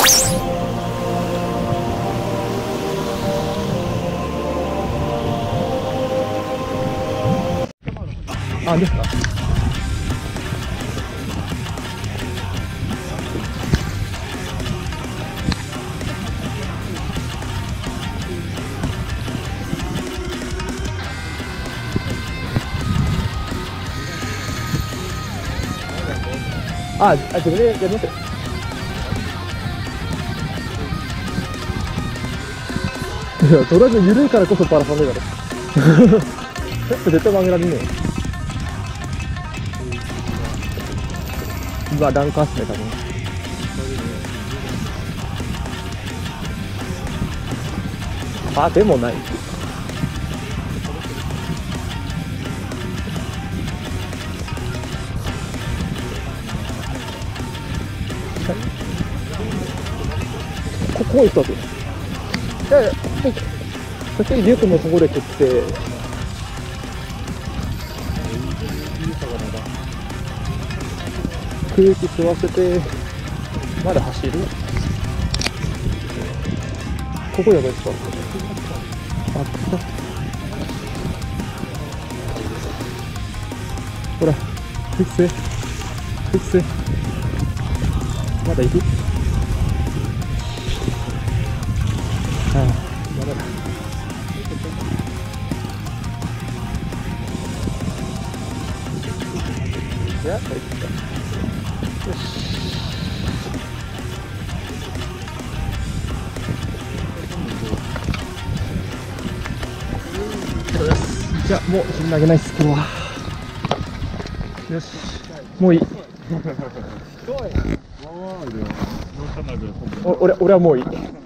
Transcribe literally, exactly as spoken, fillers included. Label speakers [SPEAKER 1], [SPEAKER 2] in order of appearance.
[SPEAKER 1] あ、ですか。あ、あ、自分でやりますよ。いや、とりあえず緩いからこそパラパラだろ。絶対曲げられねえよ。うわ、ランカーっすね、多分。あ、でもない。ここ行ったぞ。いやいや、そしてリュックもそこで蹴って、空気吸わせて、まだ走る。ここやばいっすか。あった。ほら、フッセ、フッセ。まだ行く。ああ、まだだ。いや、行った。よし。じゃあもう投げないっす、今日は。よし、もういい。お俺俺はもういい。